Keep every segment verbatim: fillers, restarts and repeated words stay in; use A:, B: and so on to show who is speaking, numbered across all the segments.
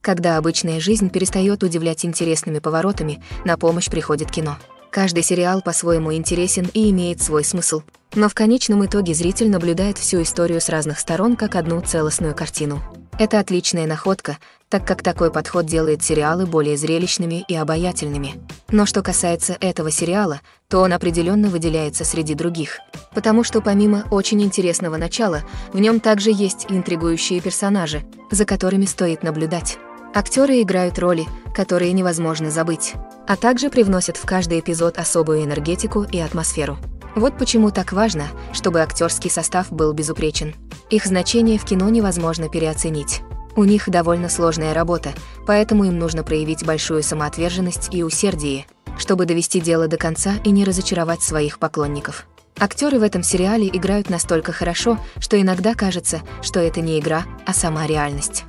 A: Когда обычная жизнь перестает удивлять интересными поворотами, на помощь приходит кино. Каждый сериал по-своему интересен и имеет свой смысл, но в конечном итоге зритель наблюдает всю историю с разных сторон как одну целостную картину. Это отличная находка, так как такой подход делает сериалы более зрелищными и обаятельными. Но что касается этого сериала, то он определенно выделяется среди других, потому что помимо очень интересного начала, в нем также есть интригующие персонажи, за которыми стоит наблюдать. Актеры играют роли, которые невозможно забыть, а также привносят в каждый эпизод особую энергетику и атмосферу. Вот почему так важно, чтобы актерский состав был безупречен. Их значение в кино невозможно переоценить. У них довольно сложная работа, поэтому им нужно проявить большую самоотверженность и усердие, чтобы довести дело до конца и не разочаровать своих поклонников. Актеры в этом сериале играют настолько хорошо, что иногда кажется, что это не игра, а сама реальность.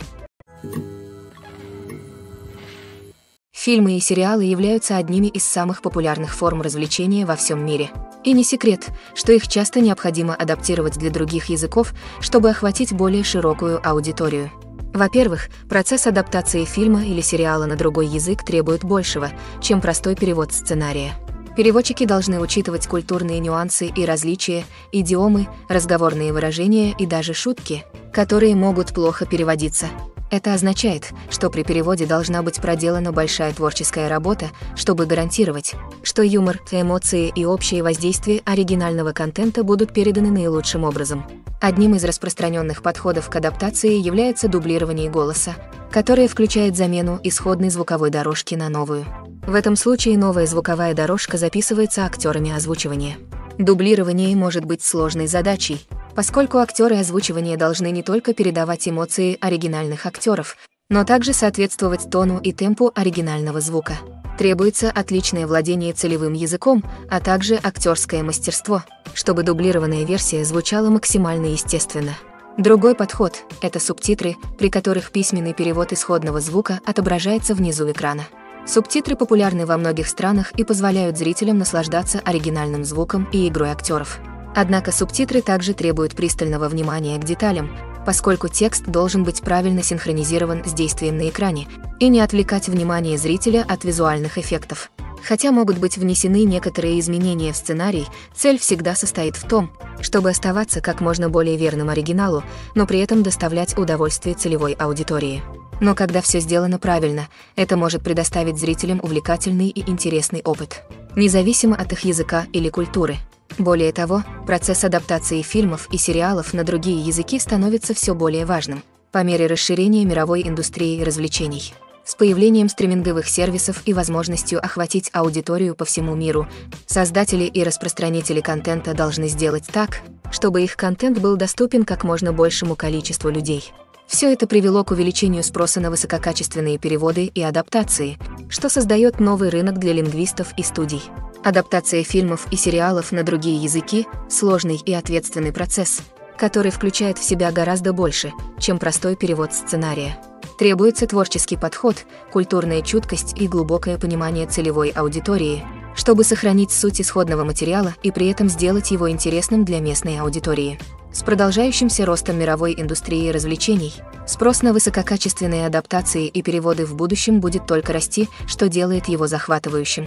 A: Фильмы и сериалы являются одними из самых популярных форм развлечения во всем мире. И не секрет, что их часто необходимо адаптировать для других языков, чтобы охватить более широкую аудиторию. Во-первых, процесс адаптации фильма или сериала на другой язык требует большего, чем простой перевод сценария. Переводчики должны учитывать культурные нюансы и различия, идиомы, разговорные выражения и даже шутки, которые могут плохо переводиться. Это означает, что при переводе должна быть проделана большая творческая работа, чтобы гарантировать, что юмор, эмоции и общее воздействие оригинального контента будут переданы наилучшим образом. Одним из распространенных подходов к адаптации является дублирование голоса, которое включает замену исходной звуковой дорожки на новую. В этом случае новая звуковая дорожка записывается актерами озвучивания. Дублирование может быть сложной задачей, поскольку актеры озвучивания должны не только передавать эмоции оригинальных актеров, но также соответствовать тону и темпу оригинального звука. Требуется отличное владение целевым языком, а также актерское мастерство, чтобы дублированная версия звучала максимально естественно. Другой подход – это субтитры, при которых письменный перевод исходного звука отображается внизу экрана. Субтитры популярны во многих странах и позволяют зрителям наслаждаться оригинальным звуком и игрой актеров. Однако субтитры также требуют пристального внимания к деталям, поскольку текст должен быть правильно синхронизирован с действием на экране и не отвлекать внимание зрителя от визуальных эффектов. Хотя могут быть внесены некоторые изменения в сценарий, цель всегда состоит в том, чтобы оставаться как можно более верным оригиналу, но при этом доставлять удовольствие целевой аудитории. Но когда все сделано правильно, это может предоставить зрителям увлекательный и интересный опыт, независимо от их языка или культуры. Более того, процесс адаптации фильмов и сериалов на другие языки становится все более важным по мере расширения мировой индустрии развлечений. С появлением стриминговых сервисов и возможностью охватить аудиторию по всему миру, создатели и распространители контента должны сделать так, чтобы их контент был доступен как можно большему количеству людей. Все это привело к увеличению спроса на высококачественные переводы и адаптации, что создает новый рынок для лингвистов и студий. Адаптация фильмов и сериалов на другие языки – сложный и ответственный процесс, который включает в себя гораздо больше, чем простой перевод сценария. Требуется творческий подход, культурная чуткость и глубокое понимание целевой аудитории, чтобы сохранить суть исходного материала и при этом сделать его интересным для местной аудитории. С продолжающимся ростом мировой индустрии развлечений, спрос на высококачественные адаптации и переводы в будущем будет только расти, что делает его захватывающим.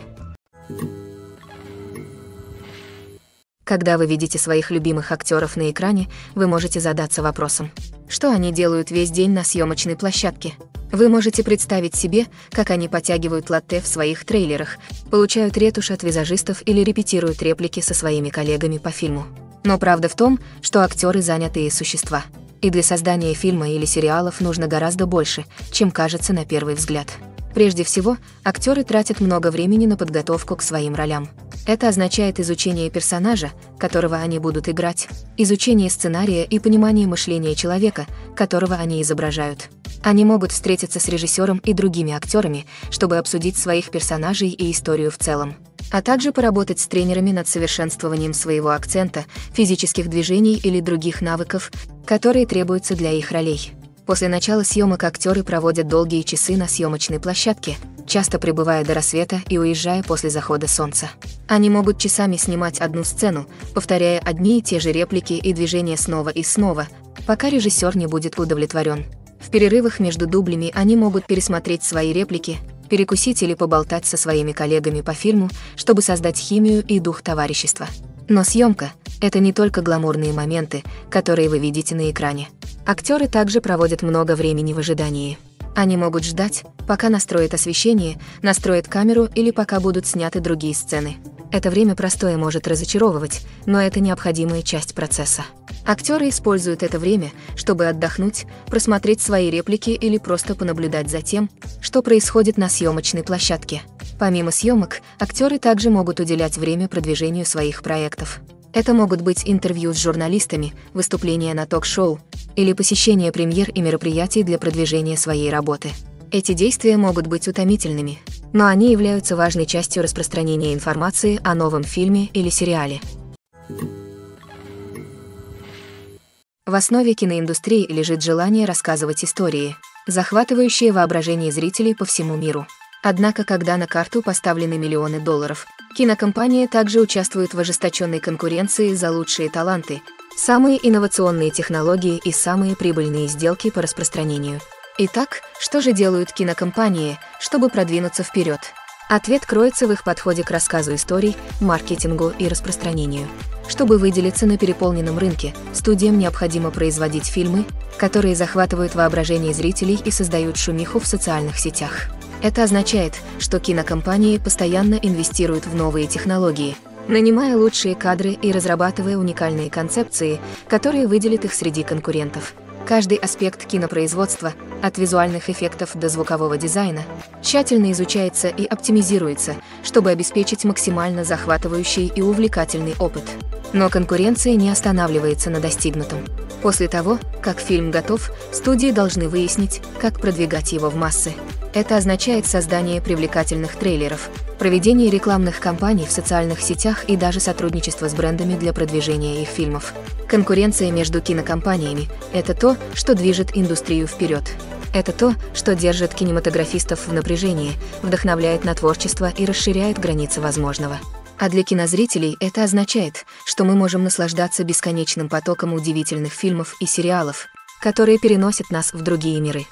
A: Когда вы видите своих любимых актеров на экране, вы можете задаться вопросом, что они делают весь день на съемочной площадке. Вы можете представить себе, как они подтягивают латте в своих трейлерах, получают ретушь от визажистов или репетируют реплики со своими коллегами по фильму. Но правда в том, что актеры занятые существа. И для создания фильма или сериалов нужно гораздо больше, чем кажется на первый взгляд. Прежде всего, актеры тратят много времени на подготовку к своим ролям. Это означает изучение персонажа, которого они будут играть, изучение сценария и понимание мышления человека, которого они изображают. Они могут встретиться с режиссером и другими актерами, чтобы обсудить своих персонажей и историю в целом, а также поработать с тренерами над совершенствованием своего акцента, физических движений или других навыков, которые требуются для их ролей. После начала съемок актеры проводят долгие часы на съемочной площадке, часто пребывая до рассвета и уезжая после захода солнца. Они могут часами снимать одну сцену, повторяя одни и те же реплики и движения снова и снова, пока режиссер не будет удовлетворен. В перерывах между дублями они могут пересмотреть свои реплики, перекусить или поболтать со своими коллегами по фильму, чтобы создать химию и дух товарищества. Но съемка — это не только гламурные моменты, которые вы видите на экране. Актеры также проводят много времени в ожидании. Они могут ждать, пока настроят освещение, настроят камеру или пока будут сняты другие сцены. Это время простое может разочаровывать, но это необходимая часть процесса. Актеры используют это время, чтобы отдохнуть, просмотреть свои реплики или просто понаблюдать за тем, что происходит на съемочной площадке. Помимо съемок, актеры также могут уделять время продвижению своих проектов. Это могут быть интервью с журналистами, выступления на ток-шоу или посещение премьер и мероприятий для продвижения своей работы. Эти действия могут быть утомительными, но они являются важной частью распространения информации о новом фильме или сериале. В основе киноиндустрии лежит желание рассказывать истории, захватывающие воображение зрителей по всему миру. Однако, когда на карту поставлены миллионы долларов, кинокомпании также участвуют в ожесточенной конкуренции за лучшие таланты, самые инновационные технологии и самые прибыльные сделки по распространению. Итак, что же делают кинокомпании, чтобы продвинуться вперед? Ответ кроется в их подходе к рассказу историй, маркетингу и распространению. Чтобы выделиться на переполненном рынке, студиям необходимо производить фильмы, которые захватывают воображение зрителей и создают шумиху в социальных сетях. Это означает, что кинокомпании постоянно инвестируют в новые технологии, нанимая лучшие кадры и разрабатывая уникальные концепции, которые выделят их среди конкурентов. Каждый аспект кинопроизводства, от визуальных эффектов до звукового дизайна, тщательно изучается и оптимизируется, чтобы обеспечить максимально захватывающий и увлекательный опыт. Но конкуренция не останавливается на достигнутом. После того, как фильм готов, студии должны выяснить, как продвигать его в массы. Это означает создание привлекательных трейлеров, проведение рекламных кампаний в социальных сетях и даже сотрудничество с брендами для продвижения их фильмов. Конкуренция между кинокомпаниями – это то, что движет индустрию вперед. Это то, что держит кинематографистов в напряжении, вдохновляет на творчество и расширяет границы возможного. А для кинозрителей это означает, что мы можем наслаждаться бесконечным потоком удивительных фильмов и сериалов, которые переносят нас в другие миры.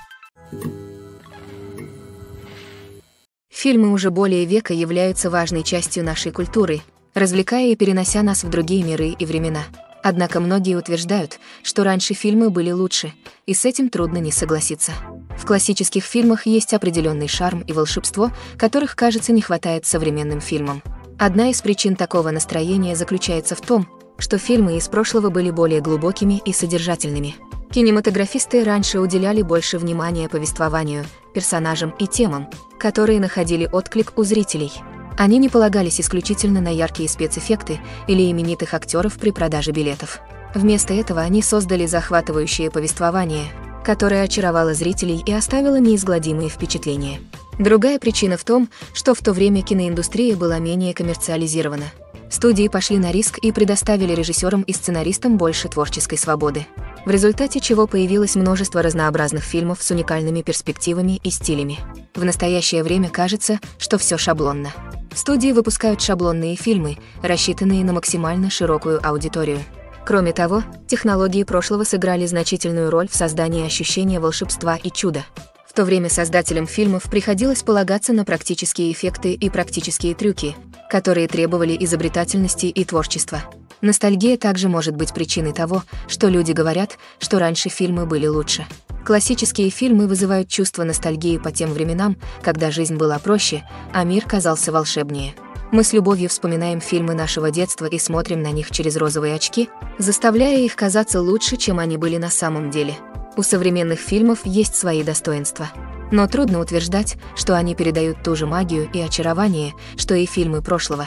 A: Фильмы уже более века являются важной частью нашей культуры, развлекая и перенося нас в другие миры и времена. Однако многие утверждают, что раньше фильмы были лучше, и с этим трудно не согласиться. В классических фильмах есть определенный шарм и волшебство, которых, кажется, не хватает современным фильмам. Одна из причин такого настроения заключается в том, что фильмы из прошлого были более глубокими и содержательными. Кинематографисты раньше уделяли больше внимания повествованию, персонажам и темам, которые находили отклик у зрителей. Они не полагались исключительно на яркие спецэффекты или именитых актеров при продаже билетов. Вместо этого они создали захватывающее повествование, которое очаровало зрителей и оставило неизгладимые впечатления. Другая причина в том, что в то время киноиндустрия была менее коммерциализирована. Студии пошли на риск и предоставили режиссерам и сценаристам больше творческой свободы, в результате чего появилось множество разнообразных фильмов с уникальными перспективами и стилями. В настоящее время кажется, что все шаблонно. Студии выпускают шаблонные фильмы, рассчитанные на максимально широкую аудиторию. Кроме того, технологии прошлого сыграли значительную роль в создании ощущения волшебства и чуда. В то время создателям фильмов приходилось полагаться на практические эффекты и практические трюки, которые требовали изобретательности и творчества. Ностальгия также может быть причиной того, что люди говорят, что раньше фильмы были лучше. Классические фильмы вызывают чувство ностальгии по тем временам, когда жизнь была проще, а мир казался волшебнее. Мы с любовью вспоминаем фильмы нашего детства и смотрим на них через розовые очки, заставляя их казаться лучше, чем они были на самом деле. У современных фильмов есть свои достоинства. Но трудно утверждать, что они передают ту же магию и очарование, что и фильмы прошлого.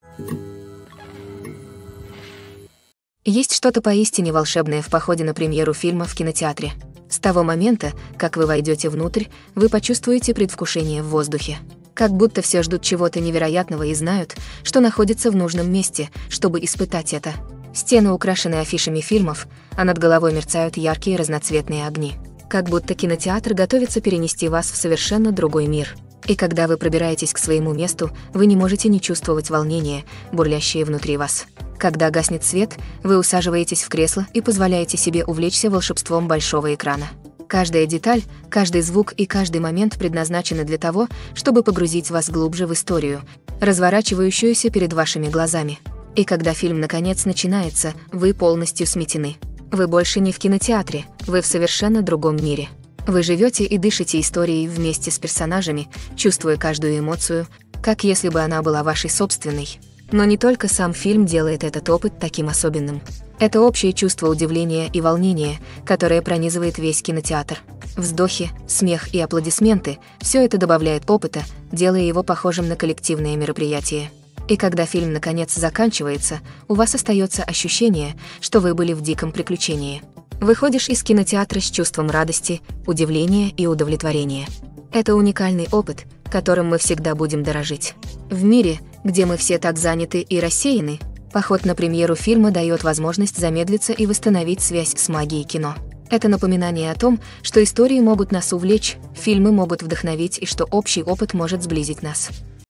A: Есть что-то поистине волшебное в походе на премьеру фильма в кинотеатре. С того момента, как вы войдете внутрь, вы почувствуете предвкушение в воздухе. Как будто все ждут чего-то невероятного и знают, что находится в нужном месте, чтобы испытать это. Стены украшены афишами фильмов, а над головой мерцают яркие разноцветные огни. Как будто кинотеатр готовится перенести вас в совершенно другой мир. И когда вы пробираетесь к своему месту, вы не можете не чувствовать волнения, бурлящее внутри вас. Когда гаснет свет, вы усаживаетесь в кресло и позволяете себе увлечься волшебством большого экрана. Каждая деталь, каждый звук и каждый момент предназначены для того, чтобы погрузить вас глубже в историю, разворачивающуюся перед вашими глазами. И когда фильм наконец начинается, вы полностью сметены. Вы больше не в кинотеатре, вы в совершенно другом мире. Вы живете и дышите историей вместе с персонажами, чувствуя каждую эмоцию, как если бы она была вашей собственной. Но не только сам фильм делает этот опыт таким особенным. Это общее чувство удивления и волнения, которое пронизывает весь кинотеатр. Вздохи, смех и аплодисменты – все это добавляет опыта, делая его похожим на коллективное мероприятие. И когда фильм наконец заканчивается, у вас остается ощущение, что вы были в диком приключении. Выходишь из кинотеатра с чувством радости, удивления и удовлетворения. Это уникальный опыт, которым мы всегда будем дорожить. В мире, где мы все так заняты и рассеяны, поход на премьеру фильма дает возможность замедлиться и восстановить связь с магией кино. Это напоминание о том, что истории могут нас увлечь, фильмы могут вдохновить и что общий опыт может сблизить нас.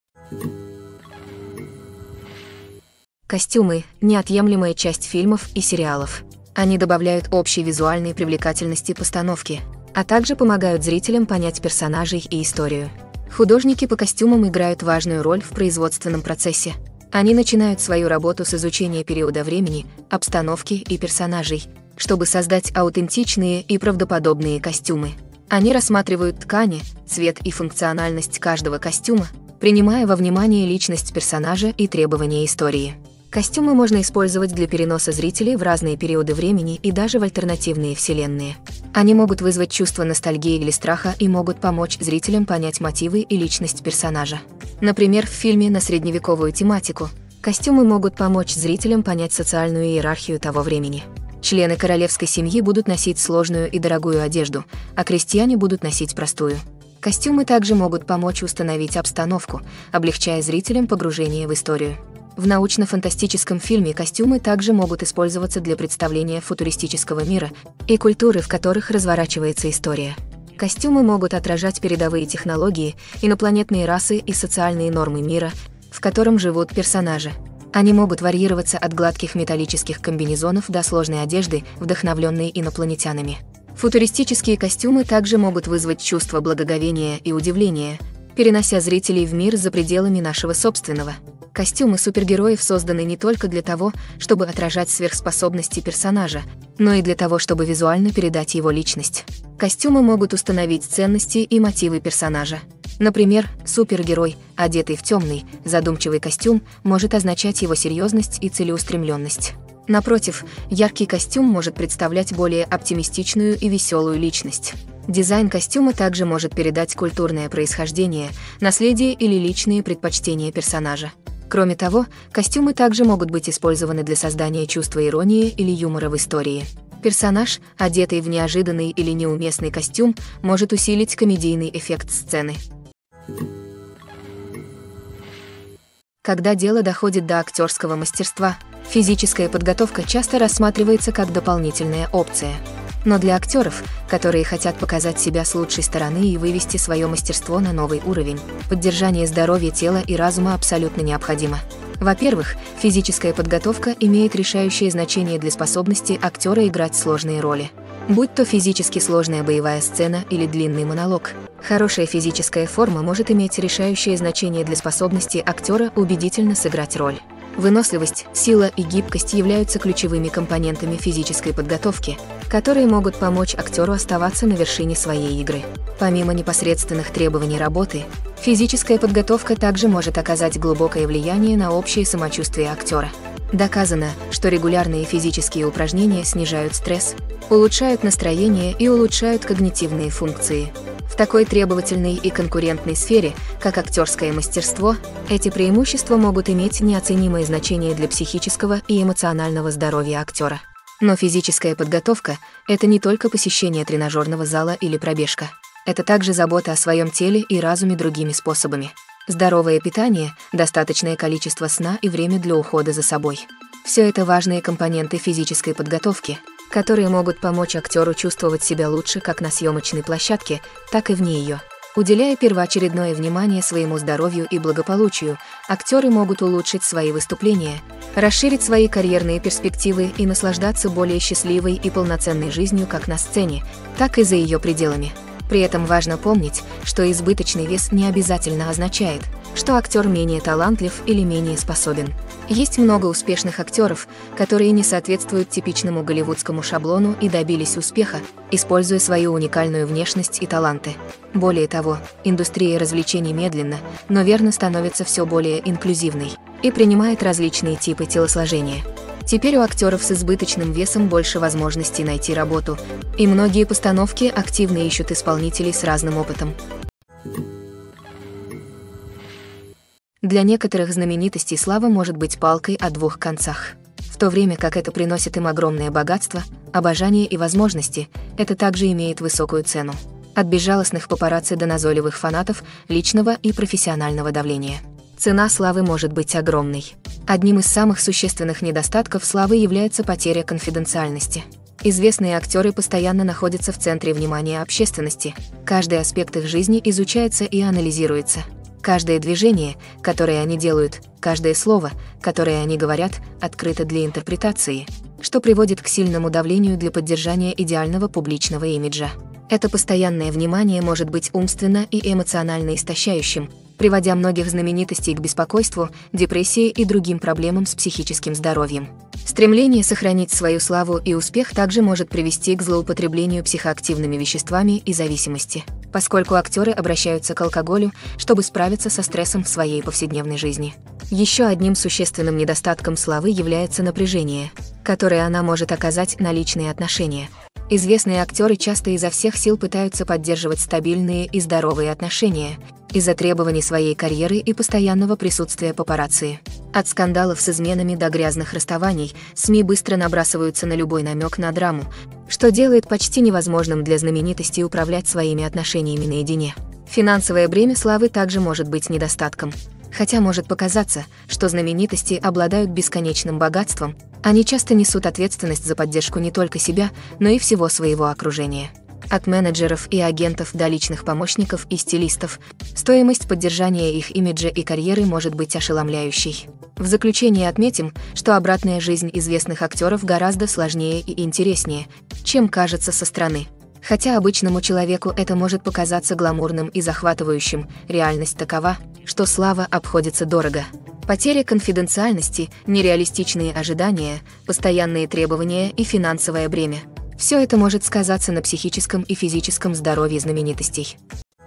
A: Костюмы – неотъемлемая часть фильмов и сериалов. Они добавляют общей визуальной привлекательности постановки, а также помогают зрителям понять персонажей и историю. Художники по костюмам играют важную роль в производственном процессе. Они начинают свою работу с изучения периода времени, обстановки и персонажей, чтобы создать аутентичные и правдоподобные костюмы. Они рассматривают ткани, цвет и функциональность каждого костюма, принимая во внимание личность персонажа и требования истории. Костюмы можно использовать для переноса зрителей в разные периоды времени и даже в альтернативные вселенные. Они могут вызвать чувство ностальгии или страха и могут помочь зрителям понять мотивы и личность персонажа. Например, в фильме на средневековую тематику костюмы могут помочь зрителям понять социальную иерархию того времени. Члены королевской семьи будут носить сложную и дорогую одежду, а крестьяне будут носить простую. Костюмы также могут помочь установить обстановку, облегчая зрителям погружение в историю. В научно-фантастическом фильме костюмы также могут использоваться для представления футуристического мира и культуры, в которых разворачивается история. Костюмы могут отражать передовые технологии, инопланетные расы и социальные нормы мира, в котором живут персонажи. Они могут варьироваться от гладких металлических комбинезонов до сложной одежды, вдохновленной инопланетянами. Футуристические костюмы также могут вызвать чувство благоговения и удивления, перенося зрителей в мир за пределами нашего собственного. Костюмы супергероев созданы не только для того, чтобы отражать сверхспособности персонажа, но и для того, чтобы визуально передать его личность. Костюмы могут установить ценности и мотивы персонажа. Например, супергерой, одетый в темный, задумчивый костюм, может означать его серьезность и целеустремленность. Напротив, яркий костюм может представлять более оптимистичную и веселую личность. Дизайн костюма также может передать культурное происхождение, наследие или личные предпочтения персонажа. Кроме того, костюмы также могут быть использованы для создания чувства иронии или юмора в истории. Персонаж, одетый в неожиданный или неуместный костюм, может усилить комедийный эффект сцены. Когда дело доходит до актерского мастерства, физическая подготовка часто рассматривается как дополнительная опция. Но для актеров, которые хотят показать себя с лучшей стороны и вывести свое мастерство на новый уровень, поддержание здоровья тела и разума абсолютно необходимо. Во-первых, физическая подготовка имеет решающее значение для способности актера играть сложные роли. Будь то физически сложная боевая сцена или длинный монолог, хорошая физическая форма может иметь решающее значение для способности актера убедительно сыграть роль. Выносливость, сила и гибкость являются ключевыми компонентами физической подготовки, которые могут помочь актеру оставаться на вершине своей игры. Помимо непосредственных требований работы, физическая подготовка также может оказать глубокое влияние на общее самочувствие актера. Доказано, что регулярные физические упражнения снижают стресс, улучшают настроение и улучшают когнитивные функции. В такой требовательной и конкурентной сфере, как актерское мастерство, эти преимущества могут иметь неоценимое значение для психического и эмоционального здоровья актера. Но физическая подготовка – это не только посещение тренажерного зала или пробежка. Это также забота о своем теле и разуме другими способами. Здоровое питание, достаточное количество сна и время для ухода за собой. Все это важные компоненты физической подготовки, которые могут помочь актеру чувствовать себя лучше как на съемочной площадке, так и вне ее. Уделяя первоочередное внимание своему здоровью и благополучию, актеры могут улучшить свои выступления, расширить свои карьерные перспективы и наслаждаться более счастливой и полноценной жизнью как на сцене, так и за ее пределами. При этом важно помнить, что избыточный вес не обязательно означает, что актер менее талантлив или менее способен. Есть много успешных актеров, которые не соответствуют типичному голливудскому шаблону и добились успеха, используя свою уникальную внешность и таланты. Более того, индустрия развлечений медленно, но верно становится все более инклюзивной и принимает различные типы телосложения. Теперь у актеров с избыточным весом больше возможностей найти работу, и многие постановки активно ищут исполнителей с разным опытом. Для некоторых знаменитостей слава может быть палкой о двух концах. В то время как это приносит им огромное богатство, обожание и возможности, это также имеет высокую цену. От безжалостных папарацци до назойливых фанатов, личного и профессионального давления. Цена славы может быть огромной. Одним из самых существенных недостатков славы является потеря конфиденциальности. Известные актеры постоянно находятся в центре внимания общественности. Каждый аспект их жизни изучается и анализируется. Каждое движение, которое они делают, каждое слово, которое они говорят, открыто для интерпретации, что приводит к сильному давлению для поддержания идеального публичного имиджа. Это постоянное внимание может быть умственно и эмоционально истощающим, приводя многих знаменитостей к беспокойству, депрессии и другим проблемам с психическим здоровьем. Стремление сохранить свою славу и успех также может привести к злоупотреблению психоактивными веществами и зависимости, поскольку актеры обращаются к алкоголю, чтобы справиться со стрессом в своей повседневной жизни. Еще одним существенным недостатком славы является напряжение, которое она может оказать на личные отношения. Известные актеры часто изо всех сил пытаются поддерживать стабильные и здоровые отношения из-за требований своей карьеры и постоянного присутствия папарацци. От скандалов с изменами до грязных расставаний СМИ быстро набрасываются на любой намек на драму, что делает почти невозможным для знаменитостей управлять своими отношениями наедине. Финансовое бремя славы также может быть недостатком. Хотя может показаться, что знаменитости обладают бесконечным богатством, они часто несут ответственность за поддержку не только себя, но и всего своего окружения. От менеджеров и агентов до личных помощников и стилистов, стоимость поддержания их имиджа и карьеры может быть ошеломляющей. В заключение отметим, что обратная жизнь известных актеров гораздо сложнее и интереснее, чем кажется со стороны. Хотя обычному человеку это может показаться гламурным и захватывающим, реальность такова, что слава обходится дорого. Потеря конфиденциальности, нереалистичные ожидания, постоянные требования и финансовое бремя. Все это может сказаться на психическом и физическом здоровье знаменитостей.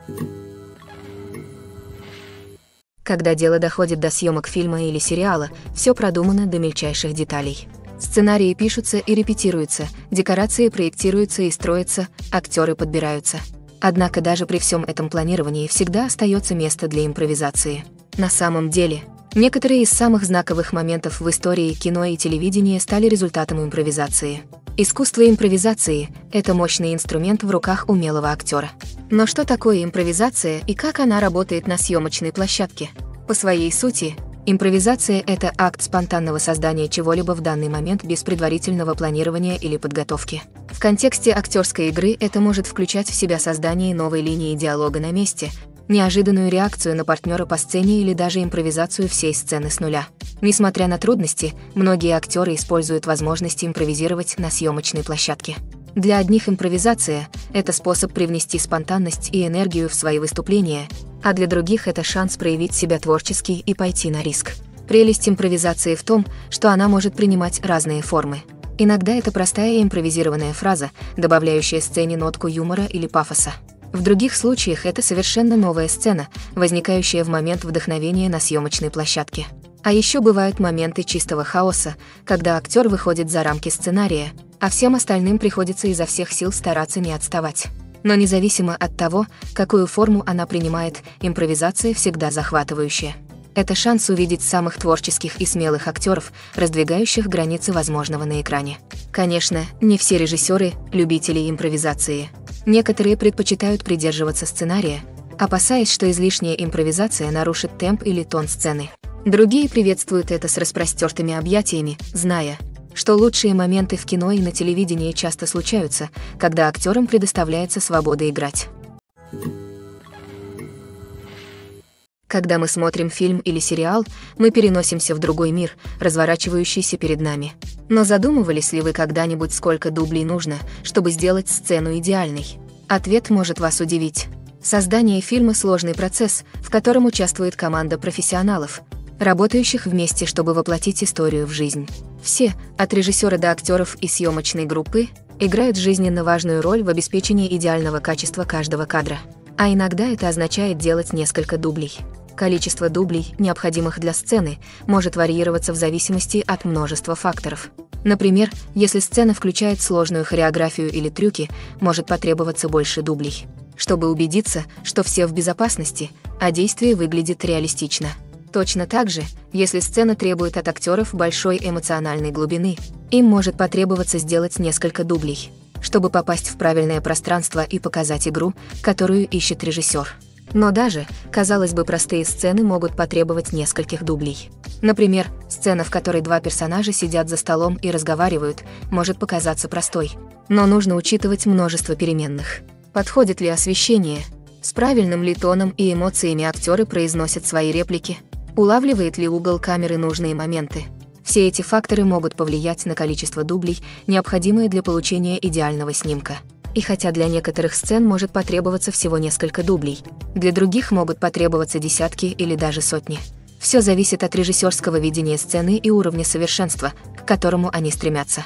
A: Когда дело доходит до съемок фильма или сериала, все продумано до мельчайших деталей. Сценарии пишутся и репетируются, декорации проектируются и строятся, актеры подбираются. Однако даже при всем этом планировании всегда остается место для импровизации. На самом деле, некоторые из самых знаковых моментов в истории кино и телевидения стали результатом импровизации. Искусство импровизации – это мощный инструмент в руках умелого актера. Но что такое импровизация и как она работает на съемочной площадке? По своей сути, импровизация – это акт спонтанного создания чего-либо в данный момент без предварительного планирования или подготовки. В контексте актерской игры это может включать в себя создание новой линии диалога на месте, неожиданную реакцию на партнера по сцене или даже импровизацию всей сцены с нуля. Несмотря на трудности, многие актеры используют возможность импровизировать на съемочной площадке. Для одних импровизация – это способ привнести спонтанность и энергию в свои выступления, а для других это шанс проявить себя творчески и пойти на риск. Прелесть импровизации в том, что она может принимать разные формы. Иногда это простая импровизированная фраза, добавляющая сцене нотку юмора или пафоса. В других случаях это совершенно новая сцена, возникающая в момент вдохновения на съемочной площадке. А еще бывают моменты чистого хаоса, когда актер выходит за рамки сценария, а всем остальным приходится изо всех сил стараться не отставать. Но независимо от того, какую форму она принимает, импровизация всегда захватывающая. Это шанс увидеть самых творческих и смелых актеров, раздвигающих границы возможного на экране. Конечно, не все режиссеры – любители импровизации. Некоторые предпочитают придерживаться сценария, опасаясь, что излишняя импровизация нарушит темп или тон сцены. Другие приветствуют это с распростертыми объятиями, зная, что лучшие моменты в кино и на телевидении часто случаются, когда актерам предоставляется свобода играть. Когда мы смотрим фильм или сериал, мы переносимся в другой мир, разворачивающийся перед нами. Но задумывались ли вы когда-нибудь, сколько дублей нужно, чтобы сделать сцену идеальной? Ответ может вас удивить. Создание фильма – сложный процесс, в котором участвует команда профессионалов, работающих вместе, чтобы воплотить историю в жизнь. Все, от режиссера до актеров и съемочной группы, играют жизненно важную роль в обеспечении идеального качества каждого кадра. А иногда это означает делать несколько дублей. Количество дублей, необходимых для сцены, может варьироваться в зависимости от множества факторов. Например, если сцена включает сложную хореографию или трюки, может потребоваться больше дублей, чтобы убедиться, что все в безопасности, а действие выглядит реалистично. Точно так же, если сцена требует от актеров большой эмоциональной глубины, им может потребоваться сделать несколько дублей, чтобы попасть в правильное пространство и показать игру, которую ищет режиссер. Но даже, казалось бы, простые сцены могут потребовать нескольких дублей. Например, сцена, в которой два персонажа сидят за столом и разговаривают, может показаться простой, но нужно учитывать множество переменных. Подходит ли освещение? С правильным ли тоном и эмоциями актеры произносят свои реплики? Улавливает ли угол камеры нужные моменты? Все эти факторы могут повлиять на количество дублей, необходимое для получения идеального снимка. И хотя для некоторых сцен может потребоваться всего несколько дублей, для других могут потребоваться десятки или даже сотни. Все зависит от режиссерского видения сцены и уровня совершенства, к которому они стремятся.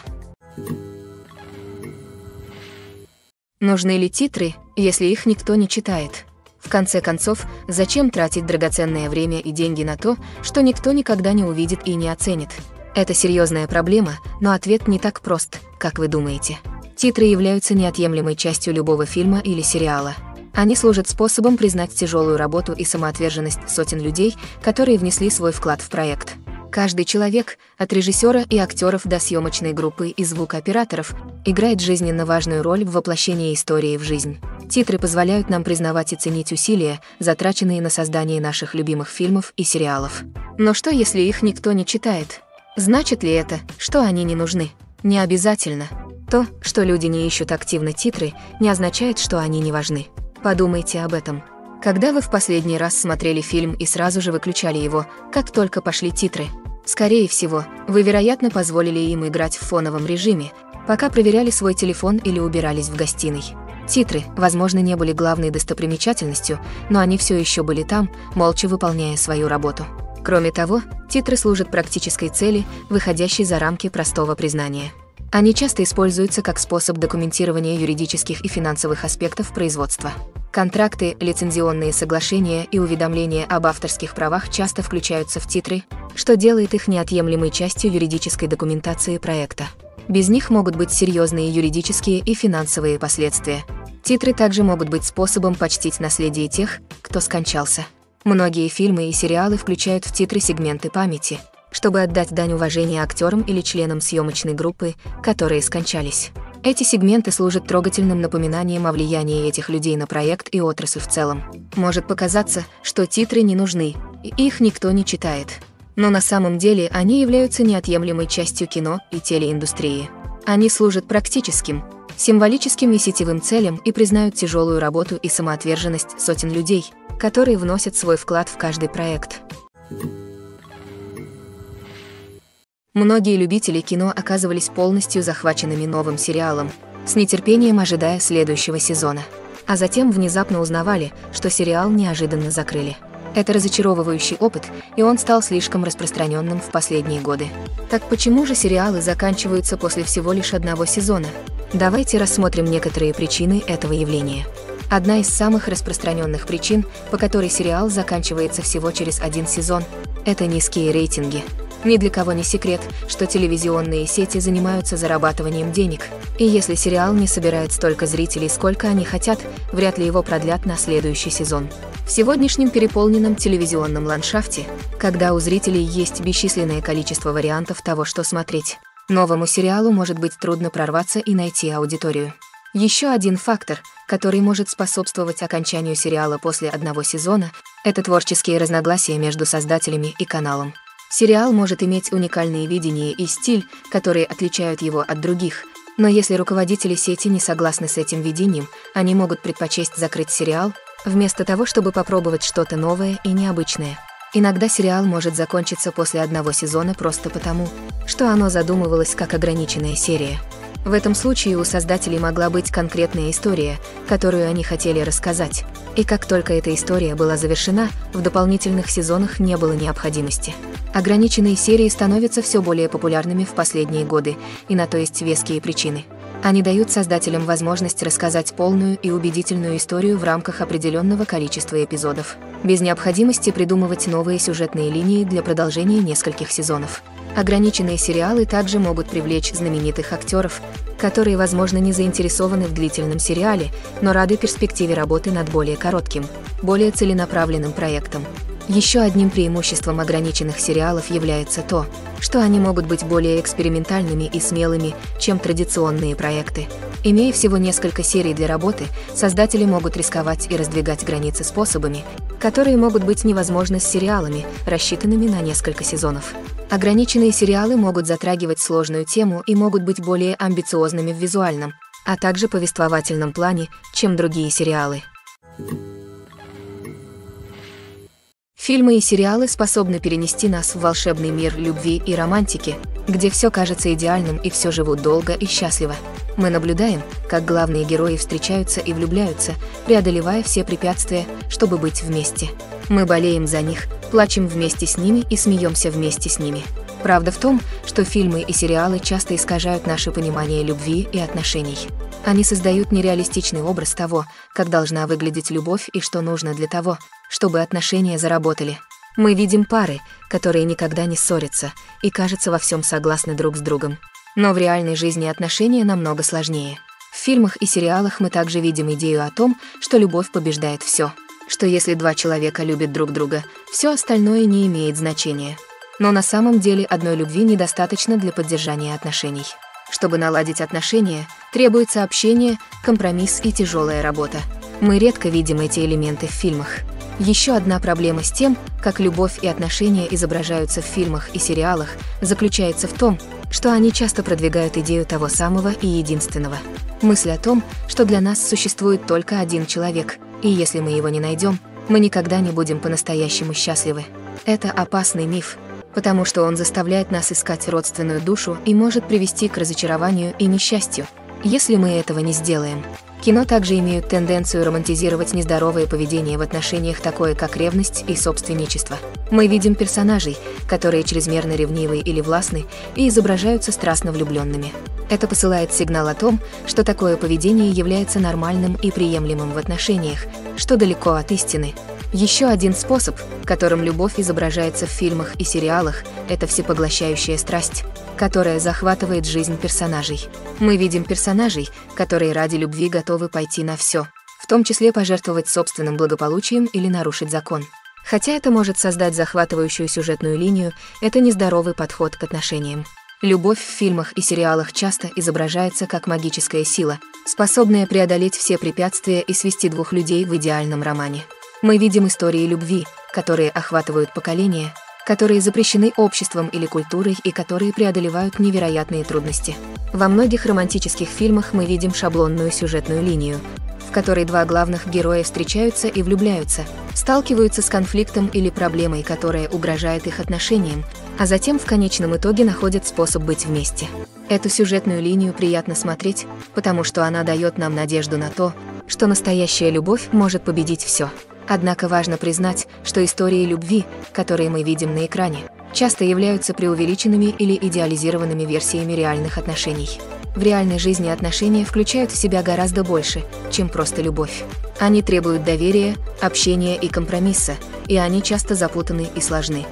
A: Нужны ли титры, если их никто не читает? В конце концов, зачем тратить драгоценное время и деньги на то, что никто никогда не увидит и не оценит? Это серьезная проблема, но ответ не так прост, как вы думаете. Титры являются неотъемлемой частью любого фильма или сериала. Они служат способом признать тяжелую работу и самоотверженность сотен людей, которые внесли свой вклад в проект. Каждый человек, от режиссера и актеров до съемочной группы и звукооператоров, играет жизненно важную роль в воплощении истории в жизнь. Титры позволяют нам признавать и ценить усилия, затраченные на создание наших любимых фильмов и сериалов. Но что, если их никто не читает? Значит ли это, что они не нужны? Не обязательно. То, что люди не ищут активно титры, не означает, что они не важны. Подумайте об этом. Когда вы в последний раз смотрели фильм и сразу же выключали его, как только пошли титры? Скорее всего, вы, вероятно, позволили им играть в фоновом режиме, пока проверяли свой телефон или убирались в гостиной. Титры, возможно, не были главной достопримечательностью, но они все еще были там, молча выполняя свою работу. Кроме того, титры служат практической цели, выходящей за рамки простого признания. Они часто используются как способ документирования юридических и финансовых аспектов производства. Контракты, лицензионные соглашения и уведомления об авторских правах часто включаются в титры, что делает их неотъемлемой частью юридической документации проекта. Без них могут быть серьезные юридические и финансовые последствия. Титры также могут быть способом почтить наследие тех, кто скончался. Многие фильмы и сериалы включают в титры сегменты памяти, чтобы отдать дань уважения актерам или членам съемочной группы, которые скончались. Эти сегменты служат трогательным напоминанием о влиянии этих людей на проект и отрасль в целом. Может показаться, что титры не нужны, и их никто не читает. Но на самом деле они являются неотъемлемой частью кино и телеиндустрии. Они служат практическим, символическим и сетевым целям и признают тяжелую работу и самоотверженность сотен людей, которые вносят свой вклад в каждый проект. Многие любители кино оказывались полностью захваченными новым сериалом, с нетерпением ожидая следующего сезона. А затем внезапно узнавали, что сериал неожиданно закрыли. Это разочаровывающий опыт, и он стал слишком распространенным в последние годы. Так почему же сериалы заканчиваются после всего лишь одного сезона? Давайте рассмотрим некоторые причины этого явления. Одна из самых распространенных причин, по которой сериал заканчивается всего через один сезон, это низкие рейтинги. Ни для кого не секрет, что телевизионные сети занимаются зарабатыванием денег, и если сериал не собирает столько зрителей, сколько они хотят, вряд ли его продлят на следующий сезон. В сегодняшнем переполненном телевизионном ландшафте, когда у зрителей есть бесчисленное количество вариантов того, что смотреть, новому сериалу может быть трудно прорваться и найти аудиторию. Еще один фактор, который может способствовать окончанию сериала после одного сезона, это творческие разногласия между создателями и каналом. Сериал может иметь уникальные видения и стиль, которые отличают его от других, но если руководители сети не согласны с этим видением, они могут предпочесть закрыть сериал, вместо того, чтобы попробовать что-то новое и необычное. Иногда сериал может закончиться после одного сезона просто потому, что оно задумывалось как ограниченная серия. В этом случае у создателей могла быть конкретная история, которую они хотели рассказать, и как только эта история была завершена, в дополнительных сезонах не было необходимости. Ограниченные серии становятся все более популярными в последние годы, и на то есть веские причины. Они дают создателям возможность рассказать полную и убедительную историю в рамках определенного количества эпизодов, без необходимости придумывать новые сюжетные линии для продолжения нескольких сезонов. Ограниченные сериалы также могут привлечь знаменитых актеров, которые, возможно, не заинтересованы в длительном сериале, но рады перспективе работы над более коротким, более целенаправленным проектом. Еще одним преимуществом ограниченных сериалов является то, что они могут быть более экспериментальными и смелыми, чем традиционные проекты. Имея всего несколько серий для работы, создатели могут рисковать и раздвигать границы способами, которые могут быть невозможны с сериалами, рассчитанными на несколько сезонов. Ограниченные сериалы могут затрагивать сложную тему и могут быть более амбициозными в визуальном, а также повествовательном плане, чем другие сериалы. Фильмы и сериалы способны перенести нас в волшебный мир любви и романтики, где все кажется идеальным и все живут долго и счастливо. Мы наблюдаем, как главные герои встречаются и влюбляются, преодолевая все препятствия, чтобы быть вместе. Мы болеем за них, плачем вместе с ними и смеемся вместе с ними. Правда в том, что фильмы и сериалы часто искажают наше понимание любви и отношений. Они создают нереалистичный образ того, как должна выглядеть любовь и что нужно для того, чтобы отношения заработали. Мы видим пары, которые никогда не ссорятся и, кажется, во всем согласны друг с другом. Но в реальной жизни отношения намного сложнее. В фильмах и сериалах мы также видим идею о том, что любовь побеждает все, что если два человека любят друг друга, все остальное не имеет значения. Но на самом деле одной любви недостаточно для поддержания отношений. Чтобы наладить отношения, требуется общение, компромисс и тяжелая работа. Мы редко видим эти элементы в фильмах. Еще одна проблема с тем, как любовь и отношения изображаются в фильмах и сериалах, заключается в том, что они часто продвигают идею того самого и единственного. Мысль о том, что для нас существует только один человек, и если мы его не найдем, мы никогда не будем по-настоящему счастливы. Это опасный миф, потому что он заставляет нас искать родственную душу и может привести к разочарованию и несчастью, если мы этого не сделаем. Кино также имеют тенденцию романтизировать нездоровое поведение в отношениях, такое как ревность и собственничество. Мы видим персонажей, которые чрезмерно ревнивы или властны и изображаются страстно влюбленными. Это посылает сигнал о том, что такое поведение является нормальным и приемлемым в отношениях, что далеко от истины. Еще один способ, которым любовь изображается в фильмах и сериалах, это всепоглощающая страсть, которая захватывает жизнь персонажей. Мы видим персонажей, которые ради любви готовы пойти на все, в том числе пожертвовать собственным благополучием или нарушить закон. Хотя это может создать захватывающую сюжетную линию, это нездоровый подход к отношениям. Любовь в фильмах и сериалах часто изображается как магическая сила, способная преодолеть все препятствия и свести двух людей в идеальном романе. Мы видим истории любви, которые охватывают поколения, которые запрещены обществом или культурой и которые преодолевают невероятные трудности. Во многих романтических фильмах мы видим шаблонную сюжетную линию, в которой два главных героя встречаются и влюбляются, сталкиваются с конфликтом или проблемой, которая угрожает их отношениям, а затем в конечном итоге находят способ быть вместе. Эту сюжетную линию приятно смотреть, потому что она дает нам надежду на то, что настоящая любовь может победить все. Однако важно признать, что истории любви, которые мы видим на экране, часто являются преувеличенными или идеализированными версиями реальных отношений. В реальной жизни отношения включают в себя гораздо больше, чем просто любовь. Они требуют доверия, общения и компромисса, и они часто запутаны и сложны.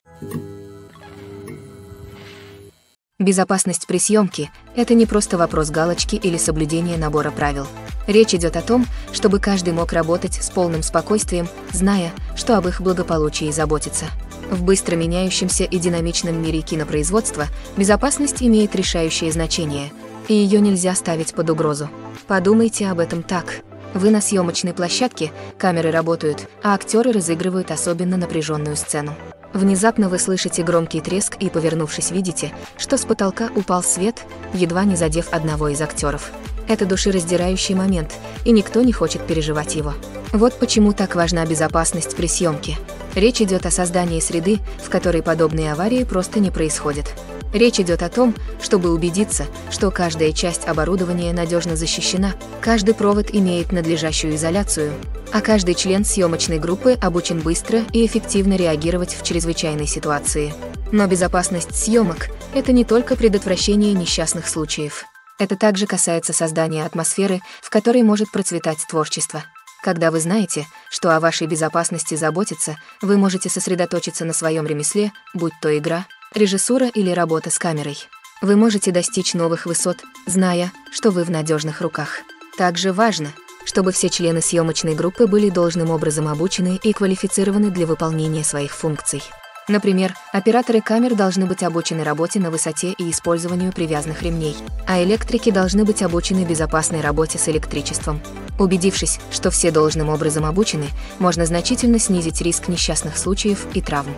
A: Безопасность при съемке – это не просто вопрос галочки или соблюдения набора правил. Речь идет о том, чтобы каждый мог работать с полным спокойствием, зная, что об их благополучии заботится. В быстро меняющемся и динамичном мире кинопроизводства безопасность имеет решающее значение, и ее нельзя ставить под угрозу. Подумайте об этом так. Вы на съемочной площадке, камеры работают, а актеры разыгрывают особенно напряженную сцену. Внезапно вы слышите громкий треск и, повернувшись, видите, что с потолка упал свет, едва не задев одного из актеров. Это душераздирающий момент, и никто не хочет переживать его. Вот почему так важна безопасность при съемке. Речь идет о создании среды, в которой подобные аварии просто не происходят. Речь идет о том, чтобы убедиться, что каждая часть оборудования надежно защищена, каждый провод имеет надлежащую изоляцию, а каждый член съемочной группы обучен быстро и эффективно реагировать в чрезвычайной ситуации. Но безопасность съемок – это не только предотвращение несчастных случаев. Это также касается создания атмосферы, в которой может процветать творчество. Когда вы знаете, что о вашей безопасности заботятся, вы можете сосредоточиться на своем ремесле, будь то игра, режиссура или работа с камерой. Вы можете достичь новых высот, зная, что вы в надежных руках. Также важно, чтобы все члены съемочной группы были должным образом обучены и квалифицированы для выполнения своих функций. Например, операторы камер должны быть обучены работе на высоте и использованию привязанных ремней, а электрики должны быть обучены безопасной работе с электричеством. Убедившись, что все должным образом обучены, можно значительно снизить риск несчастных случаев и травм.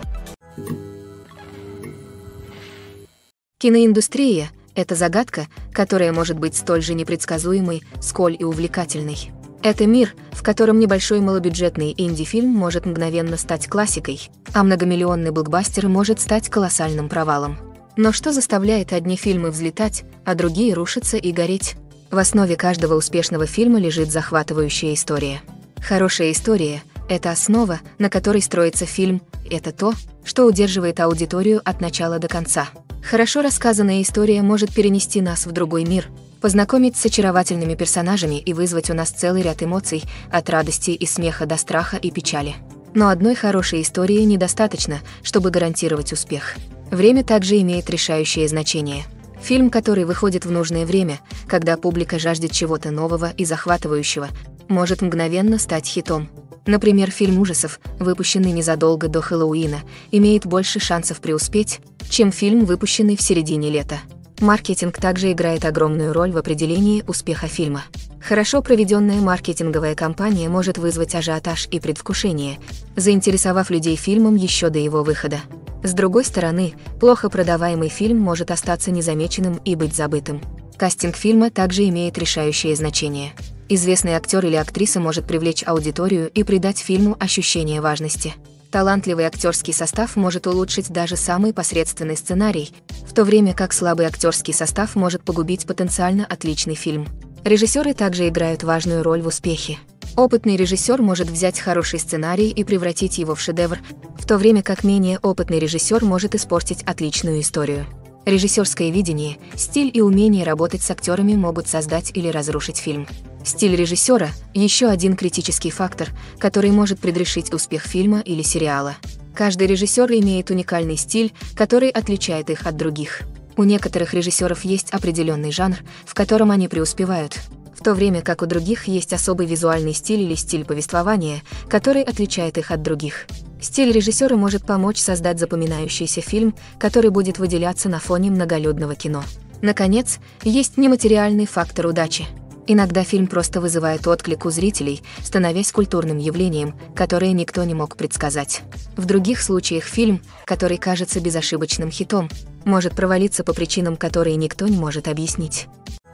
A: Киноиндустрия – это загадка, которая может быть столь же непредсказуемой, сколь и увлекательной. Это мир, в котором небольшой малобюджетный инди-фильм может мгновенно стать классикой, а многомиллионный блокбастер может стать колоссальным провалом. Но что заставляет одни фильмы взлетать, а другие рушиться и гореть? В основе каждого успешного фильма лежит захватывающая история. Хорошая история – это основа, на которой строится фильм, это то, что удерживает аудиторию от начала до конца. Хорошо рассказанная история может перенести нас в другой мир, познакомить с очаровательными персонажами и вызвать у нас целый ряд эмоций, от радости и смеха до страха и печали. Но одной хорошей истории недостаточно, чтобы гарантировать успех. Время также имеет решающее значение. Фильм, который выходит в нужное время, когда публика жаждет чего-то нового и захватывающего, может мгновенно стать хитом. Например, фильм ужасов, выпущенный незадолго до Хэллоуина, имеет больше шансов преуспеть, чем фильм, выпущенный в середине лета. Маркетинг также играет огромную роль в определении успеха фильма. Хорошо проведенная маркетинговая кампания может вызвать ажиотаж и предвкушение, заинтересовав людей фильмом еще до его выхода. С другой стороны, плохо продаваемый фильм может остаться незамеченным и быть забытым. Кастинг фильма также имеет решающее значение. Известный актер или актриса может привлечь аудиторию и придать фильму ощущение важности. Талантливый актерский состав может улучшить даже самый посредственный сценарий, в то время как слабый актерский состав может погубить потенциально отличный фильм. Режиссеры также играют важную роль в успехе. Опытный режиссер может взять хороший сценарий и превратить его в шедевр, в то время как менее опытный режиссер может испортить отличную историю. Режиссерское видение, стиль и умение работать с актерами могут создать или разрушить фильм. Стиль режиссера – еще один критический фактор, который может предрешить успех фильма или сериала. Каждый режиссер имеет уникальный стиль, который отличает их от других. У некоторых режиссеров есть определенный жанр, в котором они преуспевают, в то время как у других есть особый визуальный стиль или стиль повествования, который отличает их от других. Стиль режиссера может помочь создать запоминающийся фильм, который будет выделяться на фоне многолюдного кино. Наконец, есть нематериальный фактор удачи. Иногда фильм просто вызывает отклик у зрителей, становясь культурным явлением, которое никто не мог предсказать. В других случаях фильм, который кажется безошибочным хитом, может провалиться по причинам, которые никто не может объяснить.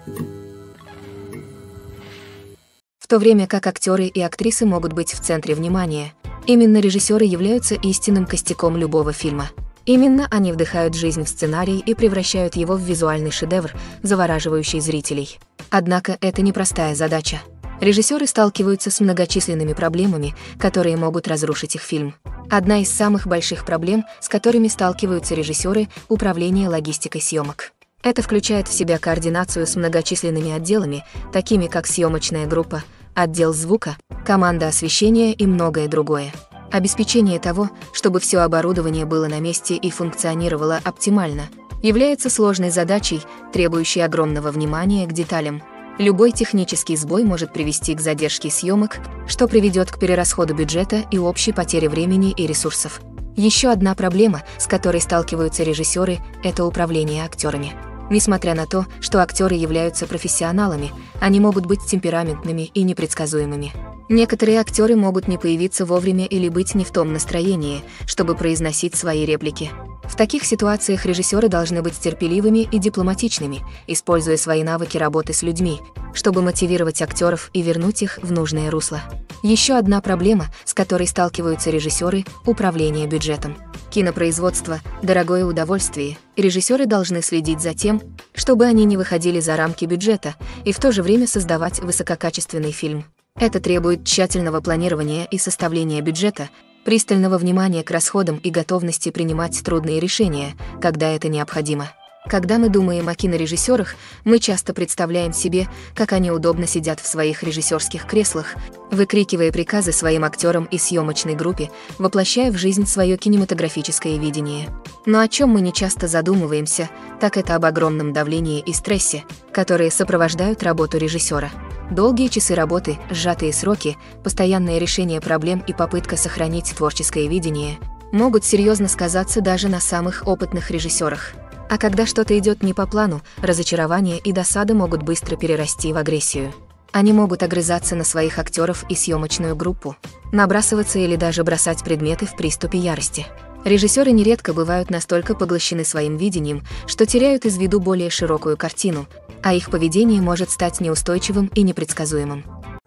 A: В то время как актеры и актрисы могут быть в центре внимания, именно режиссеры являются истинным костяком любого фильма. Именно они вдыхают жизнь в сценарий и превращают его в визуальный шедевр, завораживающий зрителей. Однако это непростая задача. Режиссеры сталкиваются с многочисленными проблемами, которые могут разрушить их фильм. Одна из самых больших проблем, с которыми сталкиваются режиссеры – управление логистикой съемок. Это включает в себя координацию с многочисленными отделами, такими как съемочная группа, отдел звука, команда освещения и многое другое. Обеспечение того, чтобы все оборудование было на месте и функционировало оптимально, является сложной задачей, требующей огромного внимания к деталям. Любой технический сбой может привести к задержке съемок, что приведет к перерасходу бюджета и общей потере времени и ресурсов. Еще одна проблема, с которой сталкиваются режиссеры, это управление актерами. Несмотря на то, что актеры являются профессионалами, они могут быть темпераментными и непредсказуемыми. Некоторые актеры могут не появиться вовремя или быть не в том настроении, чтобы произносить свои реплики. В таких ситуациях режиссеры должны быть терпеливыми и дипломатичными, используя свои навыки работы с людьми, чтобы мотивировать актеров и вернуть их в нужное русло. Еще одна проблема, с которой сталкиваются режиссеры – управление бюджетом. Кинопроизводство – дорогое удовольствие, и режиссеры должны следить за тем, чтобы они не выходили за рамки бюджета и в то же время создавать высококачественный фильм. Это требует тщательного планирования и составления бюджета, пристального внимания к расходам и готовности принимать трудные решения, когда это необходимо. Когда мы думаем о кинорежиссерах, мы часто представляем себе, как они удобно сидят в своих режиссерских креслах, выкрикивая приказы своим актерам и съемочной группе, воплощая в жизнь свое кинематографическое видение. Но о чем мы не часто задумываемся, так это об огромном давлении и стрессе, которые сопровождают работу режиссера. Долгие часы работы, сжатые сроки, постоянное решение проблем и попытка сохранить творческое видение могут серьезно сказаться даже на самых опытных режиссерах. А когда что-то идет не по плану, разочарование и досада могут быстро перерасти в агрессию. Они могут огрызаться на своих актеров и съемочную группу, набрасываться или даже бросать предметы в приступе ярости. Режиссеры нередко бывают настолько поглощены своим видением, что теряют из виду более широкую картину, а их поведение может стать неустойчивым и непредсказуемым.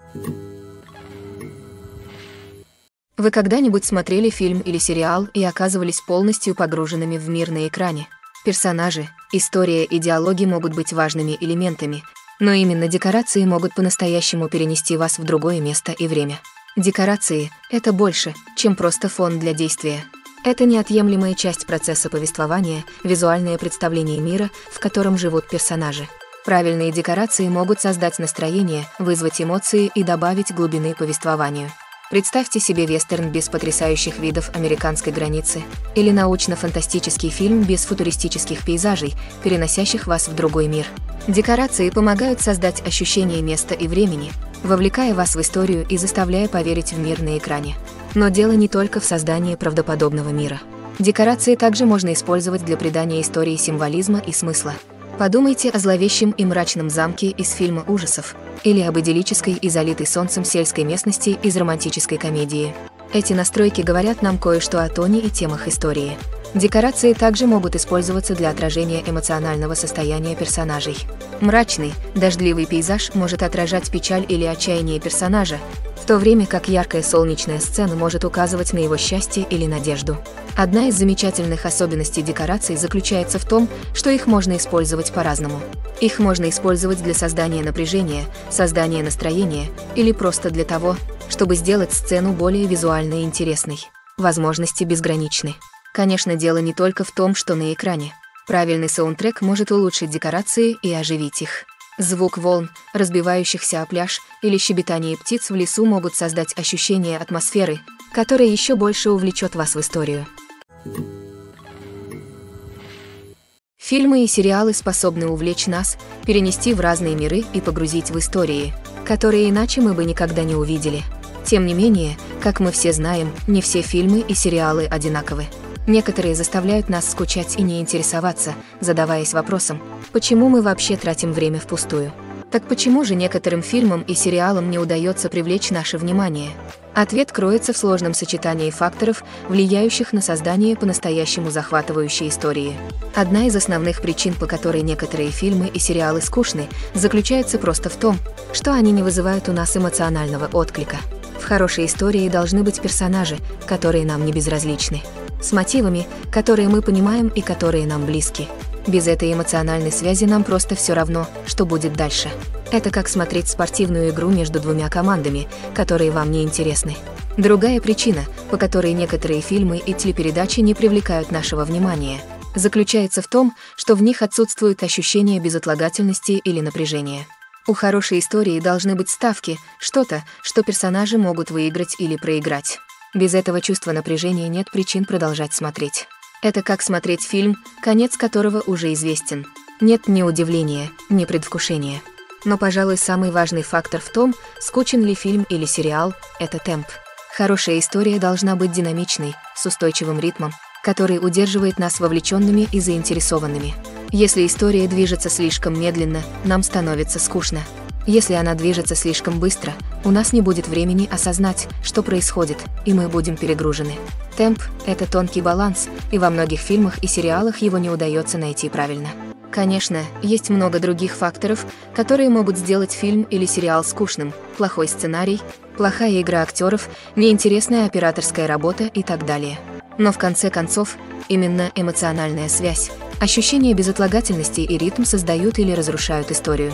A: Вы когда-нибудь смотрели фильм или сериал и оказывались полностью погруженными в мир на экране? Персонажи, история и диалоги могут быть важными элементами, но именно декорации могут по-настоящему перенести вас в другое место и время. Декорации — это больше, чем просто фон для действия. Это неотъемлемая часть процесса повествования, визуальное представление мира, в котором живут персонажи. Правильные декорации могут создать настроение, вызвать эмоции и добавить глубины повествованию. Представьте себе вестерн без потрясающих видов американской границы или научно-фантастический фильм без футуристических пейзажей, переносящих вас в другой мир. Декорации помогают создать ощущение места и времени, вовлекая вас в историю и заставляя поверить в мир на экране. Но дело не только в создании правдоподобного мира. Декорации также можно использовать для придания истории символизма и смысла. Подумайте о зловещем и мрачном замке из фильма ужасов или об идиллической и залитой солнцем сельской местности из романтической комедии. Эти настройки говорят нам кое-что о тоне и темах истории. Декорации также могут использоваться для отражения эмоционального состояния персонажей. Мрачный, дождливый пейзаж может отражать печаль или отчаяние персонажа, в то время как яркая солнечная сцена может указывать на его счастье или надежду. Одна из замечательных особенностей декораций заключается в том, что их можно использовать по-разному. Их можно использовать для создания напряжения, создания настроения или просто для того, чтобы сделать сцену более визуально интересной. Возможности безграничны. Конечно, дело не только в том, что на экране. Правильный саундтрек может улучшить декорации и оживить их. Звук волн, разбивающихся о пляж, или щебетание птиц в лесу могут создать ощущение атмосферы, которая еще больше увлечет вас в историю. Фильмы и сериалы способны увлечь нас, перенести в разные миры и погрузить в истории, которые иначе мы бы никогда не увидели. Тем не менее, как мы все знаем, не все фильмы и сериалы одинаковы. Некоторые заставляют нас скучать и не интересоваться, задаваясь вопросом, почему мы вообще тратим время впустую? Так почему же некоторым фильмам и сериалам не удается привлечь наше внимание? Ответ кроется в сложном сочетании факторов, влияющих на создание по-настоящему захватывающей истории. Одна из основных причин, по которой некоторые фильмы и сериалы скучны, заключается просто в том, что они не вызывают у нас эмоционального отклика. В хорошей истории должны быть персонажи, которые нам не безразличны, с мотивами, которые мы понимаем и которые нам близки. Без этой эмоциональной связи нам просто все равно, что будет дальше. Это как смотреть спортивную игру между двумя командами, которые вам не интересны. Другая причина, по которой некоторые фильмы и телепередачи не привлекают нашего внимания, заключается в том, что в них отсутствует ощущение безотлагательности или напряжения. У хорошей истории должны быть ставки, что-то, что персонажи могут выиграть или проиграть. Без этого чувства напряжения нет причин продолжать смотреть. Это как смотреть фильм, конец которого уже известен. Нет ни удивления, ни предвкушения. Но, пожалуй, самый важный фактор в том, скучен ли фильм или сериал, это темп. Хорошая история должна быть динамичной, с устойчивым ритмом, который удерживает нас вовлеченными и заинтересованными. Если история движется слишком медленно, нам становится скучно. Если она движется слишком быстро, у нас не будет времени осознать, что происходит, и мы будем перегружены. Темп – это тонкий баланс, и во многих фильмах и сериалах его не удается найти правильно. Конечно, есть много других факторов, которые могут сделать фильм или сериал скучным: плохой сценарий, плохая игра актеров, неинтересная операторская работа и так далее. Но в конце концов, именно эмоциональная связь, ощущение безотлагательности и ритм создают или разрушают историю.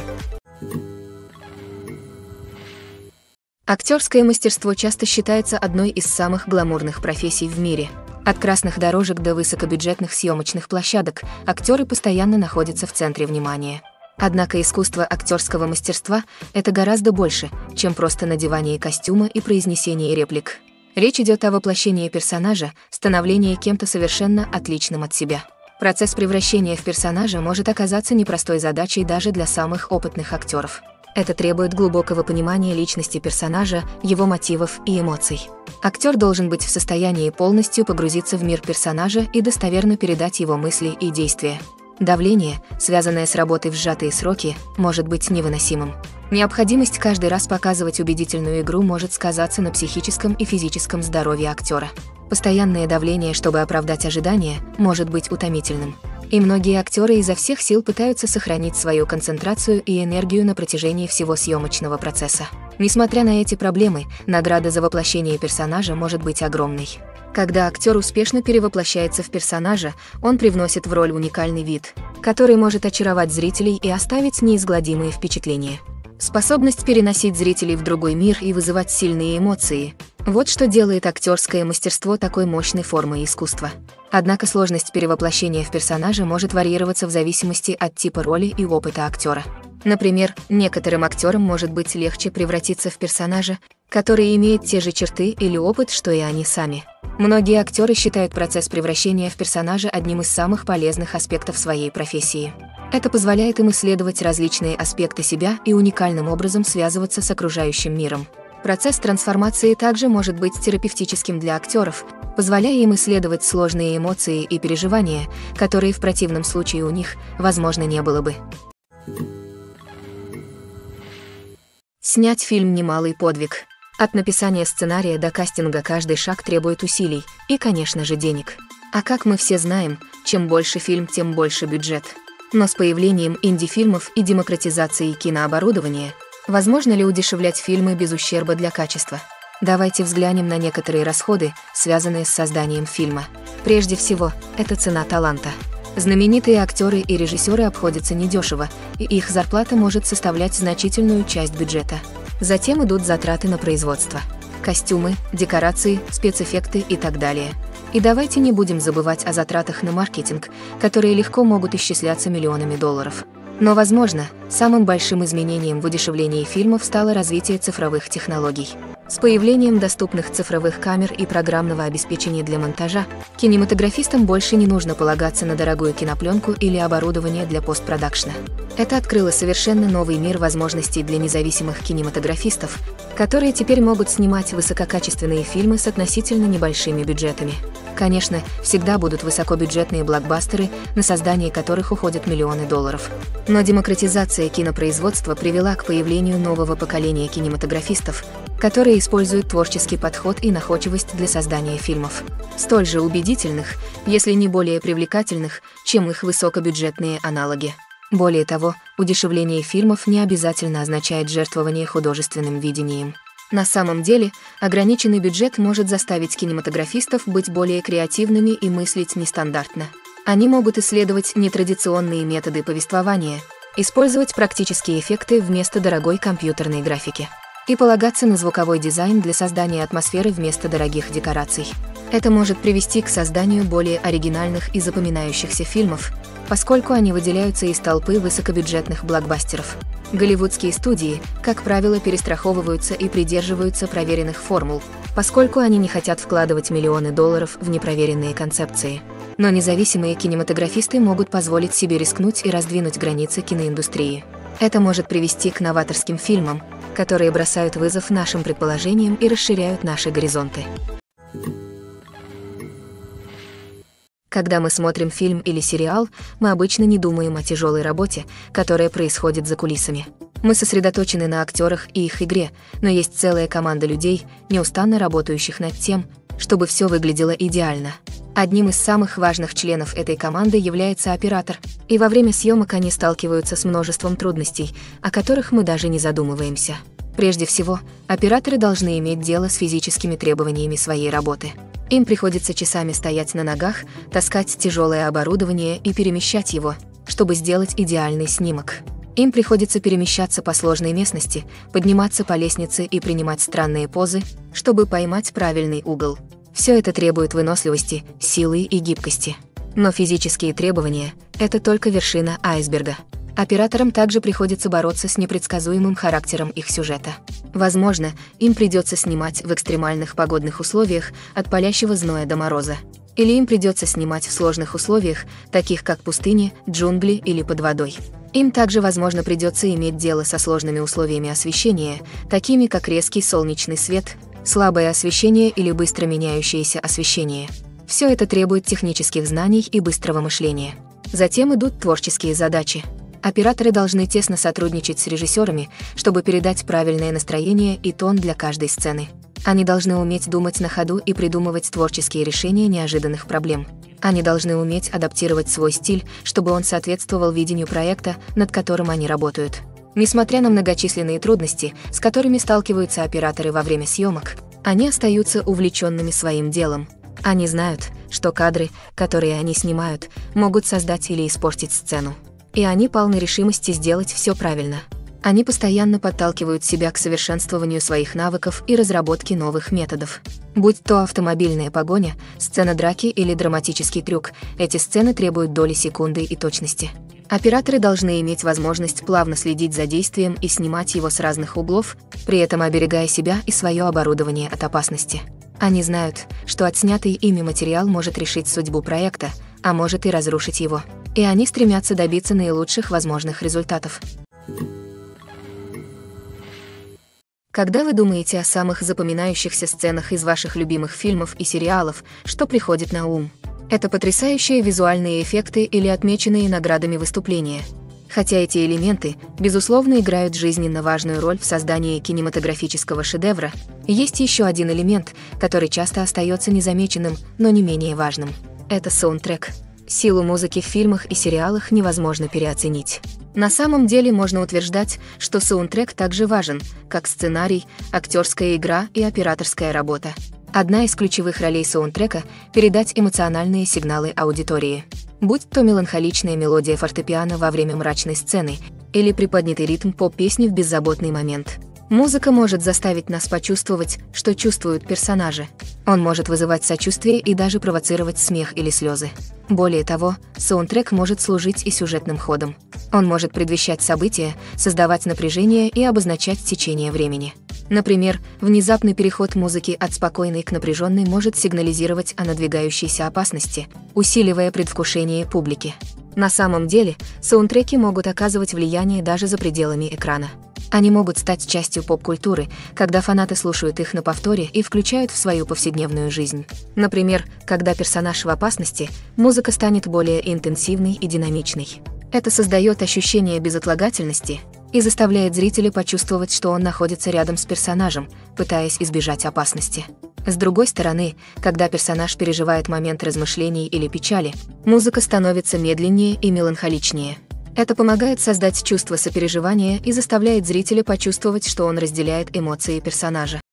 A: Актерское мастерство часто считается одной из самых гламурных профессий в мире. От красных дорожек до высокобюджетных съемочных площадок актеры постоянно находятся в центре внимания. Однако искусство актерского мастерства – это гораздо больше, чем просто надевание костюма и произнесение реплик. Речь идет о воплощении персонажа, становлении кем-то совершенно отличным от себя. Процесс превращения в персонажа может оказаться непростой задачей даже для самых опытных актеров. Это требует глубокого понимания личности персонажа, его мотивов и эмоций. Актер должен быть в состоянии полностью погрузиться в мир персонажа и достоверно передать его мысли и действия. Давление, связанное с работой в сжатые сроки, может быть невыносимым. Необходимость каждый раз показывать убедительную игру может сказаться на психическом и физическом здоровье актера. Постоянное давление, чтобы оправдать ожидания, может быть утомительным. И многие актеры изо всех сил пытаются сохранить свою концентрацию и энергию на протяжении всего съемочного процесса. Несмотря на эти проблемы, награда за воплощение персонажа может быть огромной. Когда актер успешно перевоплощается в персонажа, он привносит в роль уникальный вид, который может очаровать зрителей и оставить неизгладимые впечатления. Способность переносить зрителей в другой мир и вызывать сильные эмоции – вот что делает актерское мастерство такой мощной формой искусства. Однако сложность перевоплощения в персонажа может варьироваться в зависимости от типа роли и опыта актера. Например, некоторым актерам может быть легче превратиться в персонажа, который имеет те же черты или опыт, что и они сами. Многие актеры считают процесс превращения в персонажа одним из самых полезных аспектов своей профессии. Это позволяет им исследовать различные аспекты себя и уникальным образом связываться с окружающим миром. Процесс трансформации также может быть терапевтическим для актеров, позволяя им исследовать сложные эмоции и переживания, которые в противном случае у них, возможно, не было бы. Снять фильм – немалый подвиг. От написания сценария до кастинга каждый шаг требует усилий и, конечно же, денег. А как мы все знаем, чем больше фильм, тем больше бюджет. Но с появлением инди-фильмов и демократизацией кинооборудования возможно ли удешевлять фильмы без ущерба для качества? Давайте взглянем на некоторые расходы, связанные с созданием фильма. Прежде всего, это цена таланта. Знаменитые актеры и режиссеры обходятся недешево, и их зарплата может составлять значительную часть бюджета. Затем идут затраты на производство. Костюмы, декорации, спецэффекты и так далее. И давайте не будем забывать о затратах на маркетинг, которые легко могут исчисляться миллионами долларов. Но, возможно, самым большим изменением в удешевлении фильмов стало развитие цифровых технологий. С появлением доступных цифровых камер и программного обеспечения для монтажа, кинематографистам больше не нужно полагаться на дорогую кинопленку или оборудование для постпродакшна. Это открыло совершенно новый мир возможностей для независимых кинематографистов, которые теперь могут снимать высококачественные фильмы с относительно небольшими бюджетами. Конечно, всегда будут высокобюджетные блокбастеры, на создание которых уходят миллионы долларов. Но демократизация кинопроизводства привела к появлению нового поколения кинематографистов, которые используют творческий подход и находчивость для создания фильмов, столь же убедительных, если не более привлекательных, чем их высокобюджетные аналоги. Более того, удешевление фильмов не обязательно означает жертвование художественным видением. На самом деле, ограниченный бюджет может заставить кинематографистов быть более креативными и мыслить нестандартно. Они могут исследовать нетрадиционные методы повествования, использовать практические эффекты вместо дорогой компьютерной графики и полагаться на звуковой дизайн для создания атмосферы вместо дорогих декораций. Это может привести к созданию более оригинальных и запоминающихся фильмов, поскольку они выделяются из толпы высокобюджетных блокбастеров. Голливудские студии, как правило, перестраховываются и придерживаются проверенных формул, поскольку они не хотят вкладывать миллионы долларов в непроверенные концепции. Но независимые кинематографисты могут позволить себе рискнуть и раздвинуть границы киноиндустрии. Это может привести к новаторским фильмам, которые бросают вызов нашим предположениям и расширяют наши горизонты. Когда мы смотрим фильм или сериал, мы обычно не думаем о тяжелой работе, которая происходит за кулисами. Мы сосредоточены на актерах и их игре, но есть целая команда людей, неустанно работающих над тем, чтобы все выглядело идеально. Одним из самых важных членов этой команды является оператор, и во время съемок они сталкиваются с множеством трудностей, о которых мы даже не задумываемся. Прежде всего, операторы должны иметь дело с физическими требованиями своей работы. Им приходится часами стоять на ногах, таскать тяжелое оборудование и перемещать его, чтобы сделать идеальный снимок. Им приходится перемещаться по сложной местности, подниматься по лестнице и принимать странные позы, чтобы поймать правильный угол. Все это требует выносливости, силы и гибкости. Но физические требования – это только вершина айсберга. Операторам также приходится бороться с непредсказуемым характером их сюжета. Возможно, им придется снимать в экстремальных погодных условиях от палящего зноя до мороза. Или им придется снимать в сложных условиях, таких как пустыни, джунгли или под водой. Им также, возможно, придется иметь дело со сложными условиями освещения, такими как резкий солнечный свет, слабое освещение или быстро меняющееся освещение. Все это требует технических знаний и быстрого мышления. Затем идут творческие задачи. Операторы должны тесно сотрудничать с режиссерами, чтобы передать правильное настроение и тон для каждой сцены. Они должны уметь думать на ходу и придумывать творческие решения неожиданных проблем. Они должны уметь адаптировать свой стиль, чтобы он соответствовал видению проекта, над которым они работают. Несмотря на многочисленные трудности, с которыми сталкиваются операторы во время съемок, они остаются увлеченными своим делом. Они знают, что кадры, которые они снимают, могут создать или испортить сцену. И они полны решимости сделать все правильно. Они постоянно подталкивают себя к совершенствованию своих навыков и разработке новых методов. Будь то автомобильная погоня, сцена драки или драматический трюк, эти сцены требуют доли секунды и точности. Операторы должны иметь возможность плавно следить за действием и снимать его с разных углов, при этом оберегая себя и свое оборудование от опасности. Они знают, что отснятый ими материал может решить судьбу проекта, а может и разрушить его. И они стремятся добиться наилучших возможных результатов. Когда вы думаете о самых запоминающихся сценах из ваших любимых фильмов и сериалов, что приходит на ум? Это потрясающие визуальные эффекты или отмеченные наградами выступления. Хотя эти элементы, безусловно, играют жизненно важную роль в создании кинематографического шедевра, есть еще один элемент, который часто остается незамеченным, но не менее важным. Это саундтрек. Силу музыки в фильмах и сериалах невозможно переоценить. На самом деле можно утверждать, что саундтрек также важен, как сценарий, актерская игра и операторская работа. Одна из ключевых ролей саундтрека – передать эмоциональные сигналы аудитории. Будь то меланхоличная мелодия фортепиано во время мрачной сцены или приподнятый ритм поп-песни в беззаботный момент. Музыка может заставить нас почувствовать, что чувствуют персонажи. Он может вызывать сочувствие и даже провоцировать смех или слезы. Более того, саундтрек может служить и сюжетным ходом. Он может предвещать события, создавать напряжение и обозначать течение времени. Например, внезапный переход музыки от спокойной к напряженной может сигнализировать о надвигающейся опасности, усиливая предвкушение публики. На самом деле, саундтреки могут оказывать влияние даже за пределами экрана. Они могут стать частью поп-культуры, когда фанаты слушают их на повторе и включают в свою повседневную жизнь. Например, когда персонаж в опасности, музыка станет более интенсивной и динамичной. Это создает ощущение безотлагательности и заставляет зрителя почувствовать, что он находится рядом с персонажем, пытаясь избежать опасности. С другой стороны, когда персонаж переживает момент размышлений или печали, музыка становится медленнее и меланхоличнее. Это помогает создать чувство сопереживания и заставляет зрителя почувствовать, что он разделяет эмоции персонажа.